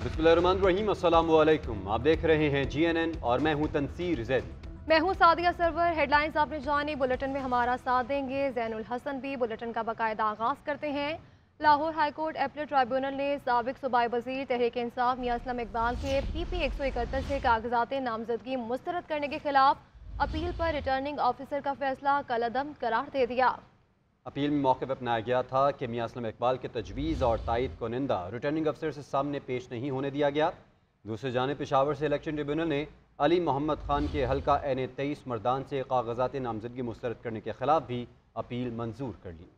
बिस्मिल्लाहिर्रहमानिर्रहीम, अस्सलामु अलैकुम। आप देख रहे हैं GNN और मैं हूं तनसीर जैदी। मैं हूं सादिया सरवर। हेडलाइंस आपने जानी, बुलेटिन में हमारा साथ देंगे जैनुल हसन भी। बुलेटिन का बाकायदा आगाज करते हैं। लाहौर हाईकोर्ट एपलेट ट्राइब्यूनल ने साबिक सूबाई वजीर तहरीक इंसाफ मियां असलम इकबाल के PP 171 से कागजात नामजदगी मुस्तरद करने के खिलाफ अपील पर रिटर्निंग ऑफिसर का फैसला कलअदम करार दे दिया। अपील में मौक़िफ़ अपनाया गया था कि मियां असलम इकबाल के तजवीज़ और तायद कुनिंदा रिटर्निंग अफसर से सामने पेश नहीं होने दिया गया। दूसरी जानिब पेशावर से इलेक्शन ट्रिब्यूनल ने अली मोहम्मद खान के हल्का NA 23 मर्दान से कागजात नामजदगी मुस्तरद करने के खिलाफ भी अपील मंजूर कर ली।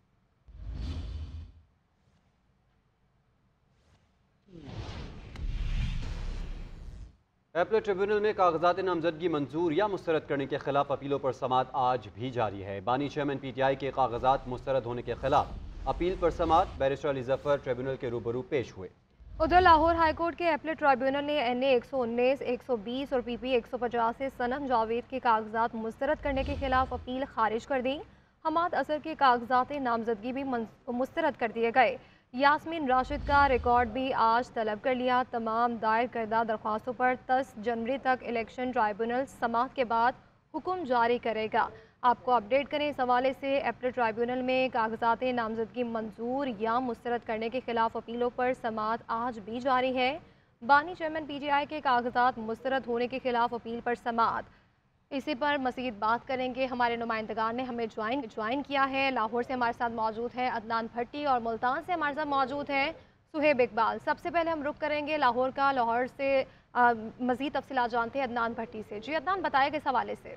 एपलेट ट्रिब्यूनल में कागजात नामजदगी मंजूर या मुस्तरद करने के खिलाफ अपीलों पर समाअत आज भी जारी है। बानी चेयरमैन PTI के कागजात मुस्तरद होने के खिलाफ अपील पर समाअत बैरिस्टर अली जफर ट्रिब्यूनल के रूबरू पेश हुए। उधर लाहौर हाईकोर्ट के एपलेट ट्राइब्यूनल ने NA 119, 120 और PP 150 से सनम जावेद के कागजात मुस्तरद करने के खिलाफ अपील खारिज कर दी। हमाद असर के कागजात नामजदगी भी मुस्तरद कर दिए गए। यास्मीन राशिद का रिकॉर्ड भी आज तलब कर लिया। तमाम दायर करदा दरख्वास्तों पर 10 जनवरी तक इलेक्शन ट्राइब्यूनल समाअत के बाद हुक्म जारी करेगा। आपको अपडेट करें इस हवाले से। एपलेट ट्राइब्यूनल में कागजात नामजदगी मंजूर या मुस्तरद करने के खिलाफ अपीलों पर समाअत आज भी जारी है। बानी चेयरमैन PTI के कागजात मुस्तरद होने के खिलाफ अपील पर समाअत, इसी पर मज़ीद बात करेंगे। हमारे नुमाइंदगान ने हमें ज्वाइन किया है। लाहौर से हमारे साथ मौजूद हैं अदनान भट्टी और मुल्तान से हमारे साथ मौजूद हैं सुहेब इकबाल। सबसे पहले हम रुख करेंगे लाहौर का। लाहौर से मज़ीद तफसीलात जानते हैं अदनान भट्टी से। जी अदनान, बताएगा इस हवाले से।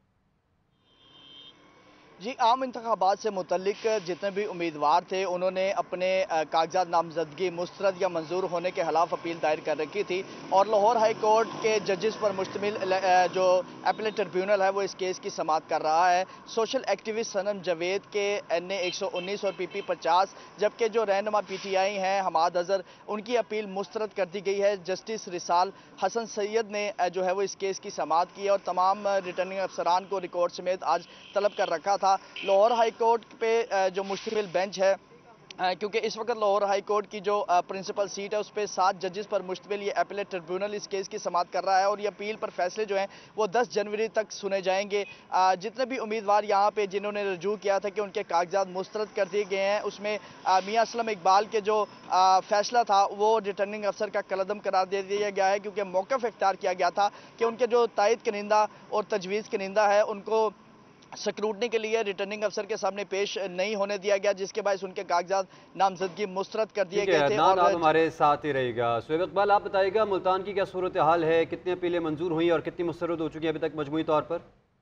जी, आम इंतखाबात से मुतल्लिक जितने भी उम्मीदवार थे उन्होंने अपने कागजात नामजदगी मुस्तरद या मंजूर होने के खिलाफ अपील दायर कर रखी थी और लाहौर हाई कोर्ट के जजेस पर मुश्तमिल जो एपलेट ट्रिब्यूनल है वो इस केस की समाअत कर रहा है। सोशल एक्टिविस्ट सनम जावेद के NA 119 और PP 50, जबकि जो रहनुमा PTI हैं हमाद अजहर, उनकी अपील मुस्तरद कर दी गई है। जस्टिस रिसाल हसन सैयद ने जो है वो इस केस की समाअत की और तमाम रिटर्निंग अफसरान को रिकॉर्ड समेत आज तलब कर रखा था। लाहौर हाई कोर्ट पे जो मुश्तमिल बेंच है, क्योंकि इस वक्त लाहौर हाई कोर्ट की जो प्रिंसिपल सीट है उस पर 7 जजेस पर मुश्तमिल ये एपलेट ट्रिब्यूनल इस केस की समाअत कर रहा है और ये अपील पर फैसले जो हैं वो 10 जनवरी तक सुने जाएंगे। जितने भी उम्मीदवार यहाँ पे जिन्होंने रजू किया था कि उनके कागजात मुस्तरद कर दिए गए हैं, उसमें मियां असलम इकबाल के जो फैसला था वो रिटर्निंग अफसर का कलअदम करार दे दिया गया है, क्योंकि मौक़िफ़ इख्तियार किया गया था कि उनके जो तायद कनिंदा और तजवीज़ कनिंदा है उनको स्क्रूटनी के लिए रिटर्निंग अफसर के सामने पेश नहीं होने दिया गया, जिसके बायस उनके कागजात नामजदगी मुस्तरद कर दिए गए थे। और आप हमारे साथ ही रहेगा। सुहेब इकबाल, आप बताइएगा मुल्तान की क्या सूरत हाल है, कितनी अपीलें मंजूर हुई और कितनी मुस्तरद हो चुकी हैं अभी तक मजमूई तौर पर?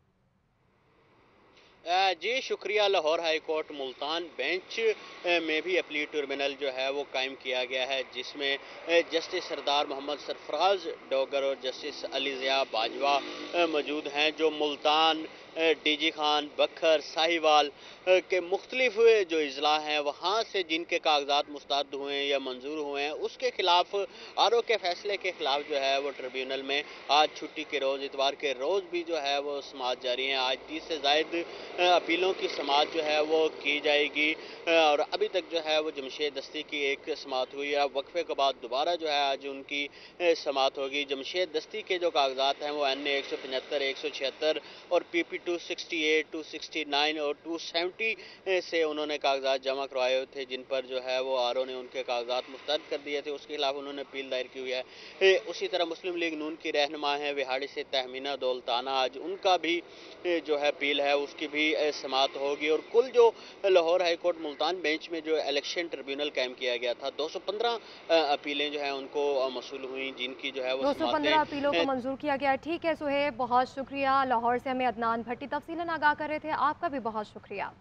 जी शुक्रिया। Lahore high court Multan bench में भी अपील ट्रिब्यूनल जो है वो कायम किया गया है, जिसमें जस्टिस सरदार मोहम्मद सरफराज डोगर और जस्टिस अली ज़िया बाजवा मौजूद हैं, जो मुल्तान, DG खान, बखर, साहिवाल के मुख्तलिफ जो अजला हैं वहाँ से जिनके कागजात मुस्तरद हुए हैं या मंजूर हुए हैं, उसके खिलाफ RO के फैसले के खिलाफ जो है वो ट्रिब्यूनल में आज छुट्टी के रोज़, इतवार के रोज़ भी जो है वो समाअत जारी है। आज 30 से ज़ायद अपीलों की समाअत जो है वो की जाएगी और अभी तक जो है वो जमशेद दस्ती की एक समाअत हुई है। वक्फे के बाद दोबारा जो है आज उनकी समाअत होगी। जमशेद दस्ती के जो कागजात हैं वो NA 175, 176 और PP 268, 269 और 270 से उन्होंने कागजात जमा करवाए हुए थे, जिन पर जो है वो RO ने उनके कागजात मुस्तरद कर दिए थे। उसके खिलाफ उन्होंने अपील दायर की हुई है। उसी तरह मुस्लिम लीग नून की रहनुमा है विहाड़ी से तहमीना दौलताना, आज उनका भी जो है अपील है उसकी भी समाअत होगी। और कुल जो Lahore high court Multan bench में जो इलेक्शन ट्रिब्यूनल कायम किया गया था, 215 अपीलें जो हैं उनको मसूल हुई, जिनकी जो है वो 215 अपीलों को मंजूर किया गया। ठीक है सुहेब, बहुत शुक्रिया। लाहौर से हमें अदनान भट्टी तफसीलन आगाह कर रहे थे, आपका भी बहुत शुक्रिया।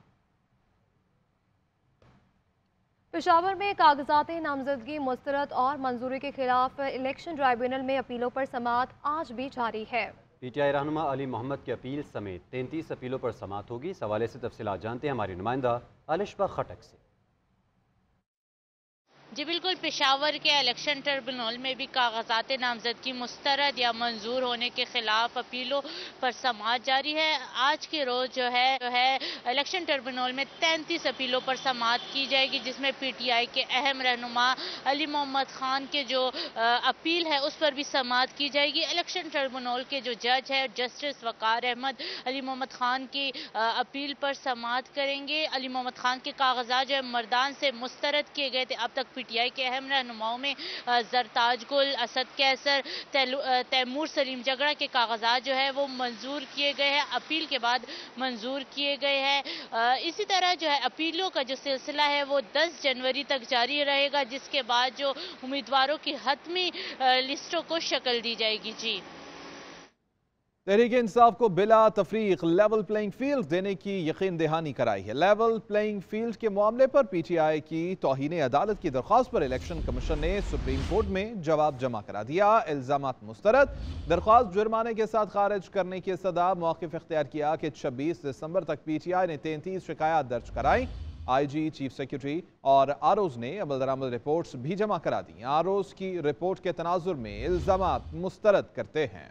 पेशावर में कागजात नामजदगी मुस्तरद और मंजूरी के खिलाफ इलेक्शन ट्राइब्यूनल में अपीलों पर समाअत आज भी जारी है। PTI रहनुमा अली मोहम्मद की अपील समेत 33 अपीलों पर समाअत होगी। इस हवाले से तफसीलात जानते हैं हमारी नुमाइंदा अलिशबा खटक से। जी बिल्कुल, पेशावर के इलेक्शन ट्रिब्यूनल में भी कागजात नामजदगी मुस्तरद या मंजूर होने के खिलाफ अपीलों पर समाअत जारी है। आज के रोज जो है इलेक्शन ट्रिब्यूनल में 33 अपीलों पर समाअत की जाएगी, जिसमें PTI के अहम रहनुमा अली मोहम्मद खान के जो अपील है उस पर भी समाअत की जाएगी। इलेक्शन ट्रिब्यूनल के जो जज है जस्टिस वकार अहमद अली मोहम्मद खान की अपील पर समाअत करेंगे। अली मोहम्मद खान के कागजात जो है मर्दान से मुस्तरद किए गए थे। अब तक PTI के अहम रहनुमाओं में जरताज गुल, असद कैसर, तैमूर सलीम जगड़ा के कागजात जो है वो मंजूर किए गए हैं, अपील के बाद मंजूर किए गए हैं। इसी तरह जो है अपीलों का जो सिलसिला है वो 10 जनवरी तक जारी रहेगा, जिसके बाद जो उम्मीदवारों की हतमी लिस्टों को शक्ल दी जाएगी। जी, तहरीक इंसाफ को बिला तफरीक लेवल प्लेइंग फील्ड देने की यकीन दहानी कराई है। लेवल प्लेइंग फील्ड के मामले पर PTI की तौहीन अदालत की दरख्वास्त पर इलेक्शन कमीशन ने सुप्रीम कोर्ट में जवाब जमा करा दिया। इल्जामात मुस्तरद, दरख्वास्त जुर्माने के साथ खारिज करने की सदा मौक़िफ़ इख्तियार किया कि 26 दिसंबर तक PTI ने 33 शिकायत दर्ज कराई। IG, चीफ सेक्रेटरी और आरोज ने अमल दरामद रिपोर्ट्स भी जमा करा दी। आरोज की रिपोर्ट के तनाजुर में इल्जामात मुस्तरद करते हैं।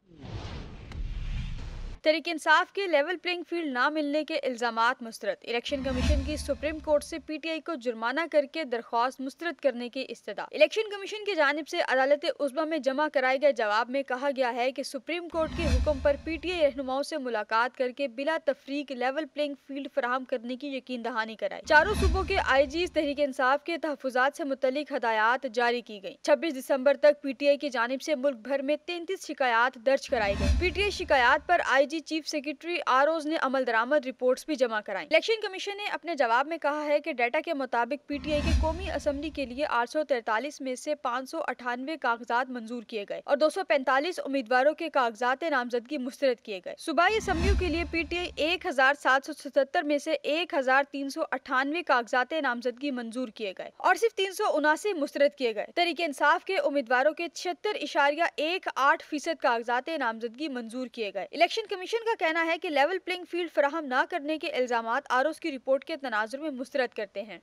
तहरीक इंसाफ के लेवल प्लेइंग फील्ड ना मिलने के इल्जामात मुस्तरद। इलेक्शन कमीशन की सुप्रीम कोर्ट से PTI को जुर्माना करके दरख्वास्त मुस्तरद करने की इस्तदा। इलेक्शन कमीशन की जानिब से अदालत उज़्मा में जमा कराए गए जवाब में कहा गया है कि सुप्रीम कोर्ट के हुक्म पर PTI रहनुमाओं से मुलाकात करके बिला तफरीक लेवल प्लेइंग फील्ड फराहम करने की यकीन दहानी कराई। चारों सूबों के IGs तहरीक इंसाफ के तहफ़्फ़ुज़ात से मुतल्लिक हदायत जारी की गई। 26 दिसंबर तक PTI की जानिब से मुल्क भर में 33 शिकायत दर्ज कराई गई। PTI शिकायत पर IG चीफ सेक्रेटरी आरोज ने अमल दरामद रिपोर्ट्स भी जमा कराई। इलेक्शन कमीशन ने अपने जवाब में कहा है कि डाटा के मुताबिक PTI के कौमी असम्बली के लिए 843 में से 598 कागजात मंजूर किए गए और 245 उम्मीदवारों के कागजात नामजदगी मुस्तरद किए गए। सूबाई असम्बलियों के लिए PTI 1777 में से 1398 कागजात नामजदगी मंजूर किए गए और सिर्फ 379 मुस्तरद किए गए। तहरीक इंसाफ के उम्मीदवारों के 76.18% कागजात नामजदगी मंजूर किए गए। इलेक्शन कमीशन का कहना है कि लेवल प्लेइंग फील्ड फराहम न करने के इल्जामात आरोज की रिपोर्ट के तनाजुर में मुस्तरद करते हैं।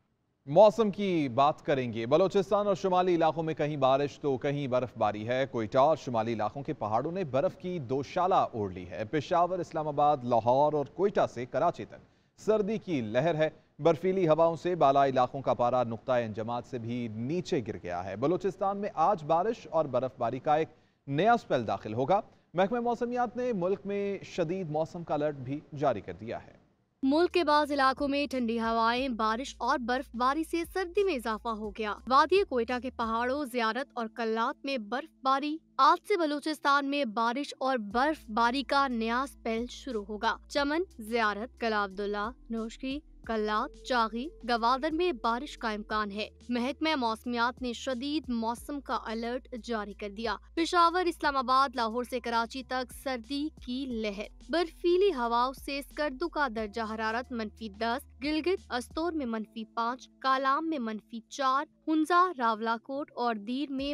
मौसम की बात करेंगे। बलोचिस्तान और शुमाली इलाकों में कहीं बारिश तो कहीं बर्फबारी है। कोयटा और शुमाली इलाकों के पहाड़ों ने बर्फ की दोशाला ओढ़ ली है। पेशावर, इस्लामाबाद, लाहौर और कोयटा से कराची तक सर्दी की लहर है। बर्फीली हवाओं से बाला इलाकों का पारा नुक्ता इंजमात से भी नीचे गिर गया है। बलोचिस्तान में आज बारिश और बर्फबारी का एक नया स्पेल दाखिल होगा। महकमे मौसमियात ने मुल्क में शदीद मौसम का अलर्ट भी जारी कर दिया है। मुल्क के बाज़ इलाकों में ठंडी हवाएं, बारिश और बर्फबारी से सर्दी में इजाफा हो गया। वादी कोयटा के पहाड़ों, ज़ियारत और कल्लात में बर्फबारी। आज से बलूचिस्तान में बारिश और बर्फबारी का नया स्पेल शुरू होगा। चमन, ज़ियारत, कला अब्दुल्ला, नौशकी, कल्लात, चागी, गवादर में बारिश का इम्कान है। महकमा मौसमियात ने शदीद मौसम का अलर्ट जारी कर दिया। पेशावर, इस्लामाबाद, लाहौर से कराची तक सर्दी की लहर। बर्फीली हवाओं से स्कर्दू का दर्जा हरारत -10, गिलगित अस्तोर में -5, कालाम में -4, हुंजा, रावलाकोट और दीर में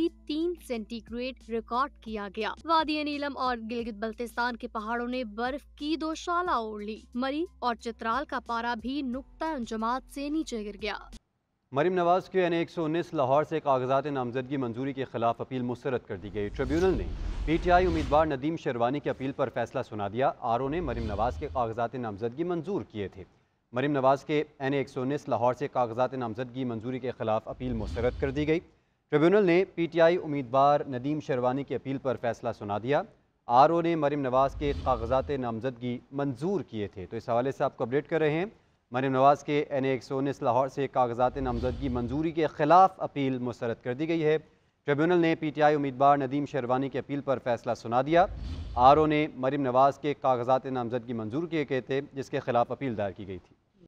-3 सेंटीग्रेड रिकॉर्ड किया गया। वादी नीलम और गिलगित बल्तिस्तान के पहाड़ों ने बर्फ की दोशाला ओढ़ ली। मरी और चित्राल का पारा भी नुक्ता जमात से नीचे गिर गया। मरीम नवाज के N119 लाहौर से कागजात नामजदगी मंजूरी के खिलाफ अपील मुस्तरद कर दी गई। ट्रिब्यूनल ने PTI उम्मीदवार नदीम शेरवानी की अपील पर फैसला सुना दिया। आरओ ने मरीम नवाज के कागजात नामजदगी मंजूर किए थे। मरीम नवाज के N119 लाहौर से कागजात नामजदगी मंजूरी के खिलाफ अपील मुस्तरद कर दी गई। ट्रिब्यूनल ने PTI उम्मीदवार नदीम शेरवानी की अपील पर फैसला सुना दिया। आरओ ने मरीम नवाज के कागजात नामजदगी मंजूर किए थे। तो इस हवाले से आपको अपडेट कर रहे हैं। मरीम नवाज के N119 लाहौर से कागजात नामजदगी मंजूरी के खिलाफ अपील मुस्तरद कर दी गई है। ट्रिब्यूनल ने PTI उम्मीदवार नदीम शेरवानी की अपील पर फैसला सुना दिया। आरओ ने मरीम नवाज के कागजात नामजदगी मंजूर किए गए थे, जिसके खिलाफ अपील दायर की गई थी।